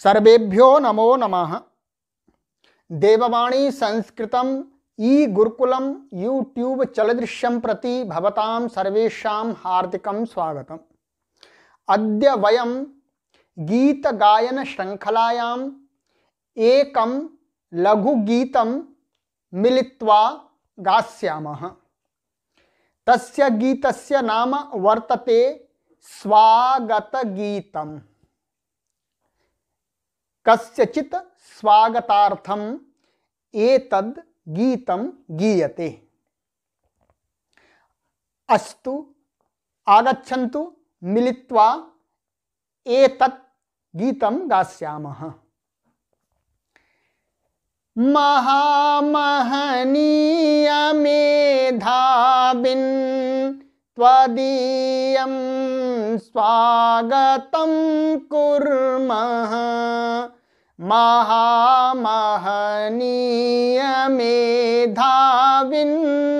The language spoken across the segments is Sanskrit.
सर्वेभ्यो नमो नमः। देववाणी संस्कृतम ई गुरुकुलम यूट्यूब चलदृश्यं प्रति भवतां सर्वेषां हार्दिकं स्वागतम्। अद्य वयं गीतगायन श्रृंखलायाम् एकं लघुगीतं मिलित्वा गास्यामः। तस्य गीतस्य नाम वर्तते स्वागतगीतम्। कस्यचित् स्वागतार्थम् एतद् गीतं गीयते। अस्तु आगच्छन्तु मिलित्वा एतत् गीतं गास्यामः। महामहनीय मेधाविन् त्वदीयं स्वागतं कुर्मः। महामहनीय मेधाविन्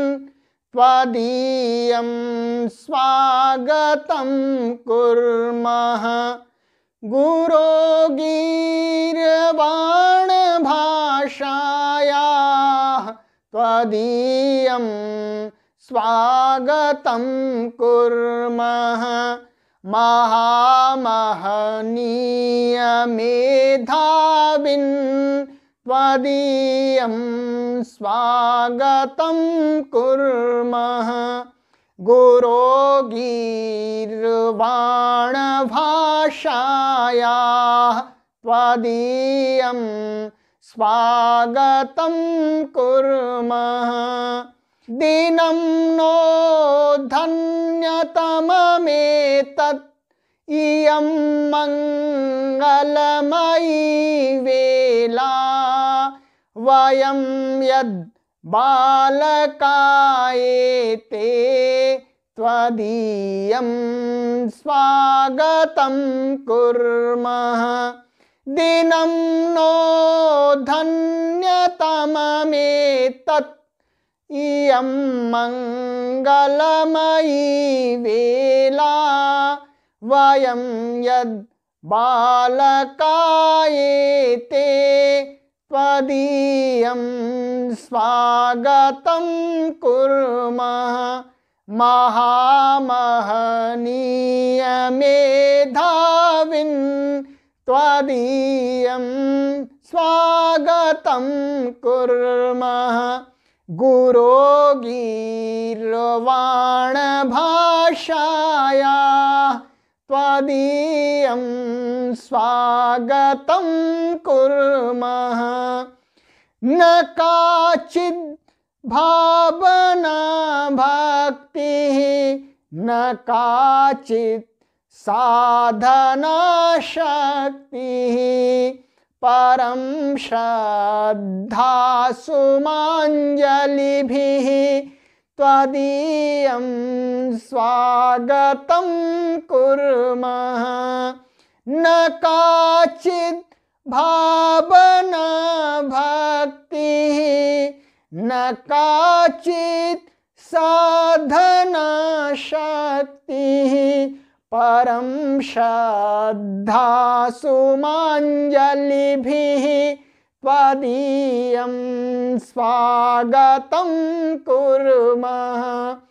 त्वदीयं स्वागतं कुर्मः। गुरो गीर्वाण भाषायाः त्वदीयं स्वागतं कुर्मः। महामहनीय मेधाविन् त्वदीयं स्वागतं कुर्मः। गुरो गीर्वाण भाषायाः त्वदीयं स्वागतं कुर्मः। दिनं नो धन्यतममेतत् इयं मङ्गलमयी वेला। वयं यद् बालकायेते त्वदीयं स्वागतं कुर्मः। दिनं नो धन्यतममेतत् इयं मङ्गलमयी वेला। वयं यद् बालकायेते त्वदीयं स्वागतं कुर्मः। महामहनीय मेधाविन् त्वदीयं स्वागतं कुर्मः। गुरो गीर्वाण भाषायाः त्वदीयं स्वागतं कुर्मः। न काचिद् भावना भक्तिः न काचित् साधना शक्तिः परं श्रद्धा सुमाञ्जलिभिः त्वदीयं स्वागतं कुर्मः। न काचिद् भावना भक्तिः न काचित् साधना शक्तिः परं श्रद्धा सुमाञ्जलिभिः त्वदीयं स्वागतं कुर्मः।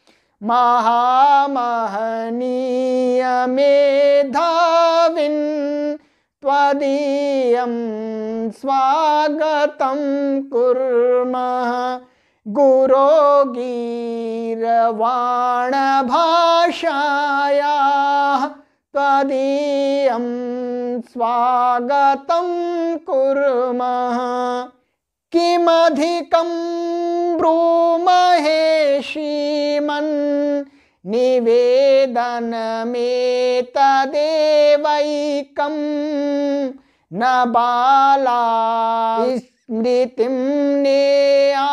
महामहनीय मेधाविन् त्वदीयं स्वागतं कुर्मः। गुरो गीर्वाण भाषायाः त्वदीयं स्वागतं कुर्मः। किमधिकं ब्रूमहे श्रीमन् निवेदनमेतदेवैकं। न बाला स्मृतिं नेया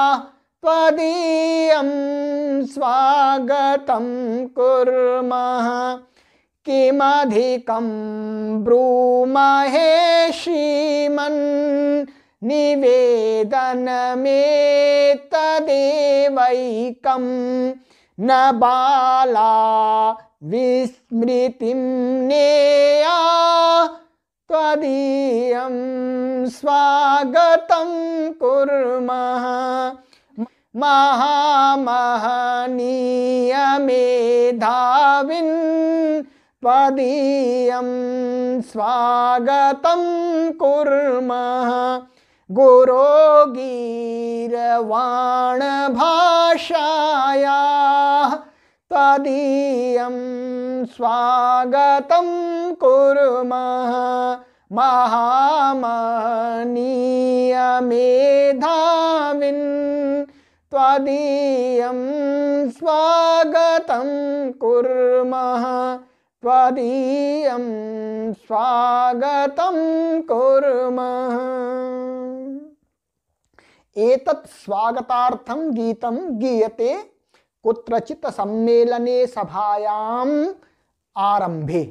त्वदीयं स्वागतं कुर्मः। किमधिकं ब्रूमहे श्रीमन् निवेदनमेतदेवैकं। न बाला विस्मृतिं नेया त्वदीयं स्वागतं कुर्मः महामहनीय मेधाविन् त्वदीयं स्वागतं कुर्मः गुरो गीरवाण भाषायाः त्वदीयं स्वागतं कुर्मः महामहनीय मेधाविन् त्वदीयं स्वागतं कुर्मः त्वदीयं स्वागतं कुर्मः। एतत् स्वागतार्थं गीतं गीयते कुत्रचित् सम्मेलने सभायाम् आरम्भे।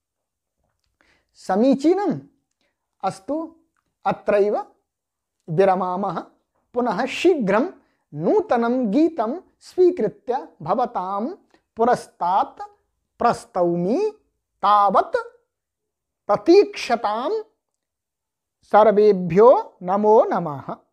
समीचीनम्। अस्तु, अत्रैव विरमामः। पुनः शीघ्रं नूतनं गीतं स्वीकृत्य भवतां पुरस्तात् प्रस्तौमि। तावत् प्रतीक्षतां। सर्वेभ्यो नमो नमः।